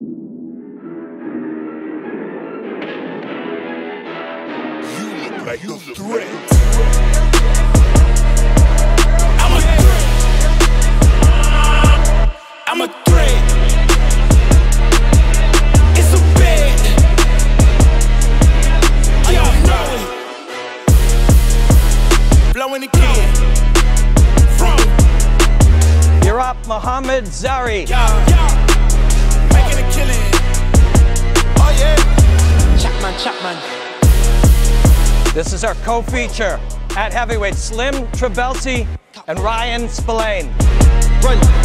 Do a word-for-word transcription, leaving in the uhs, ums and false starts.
Like the threat. I'm a threat. I'm a threat. It's a bed. Y'all know it. Blowing again. From You're up, Muhammad Zari. y'all, y'all making a killing. Oh yeah. Chapman, Chapman. This is our co-feature at heavyweight, Slim Trabelsi and Ryan Spillane. Run.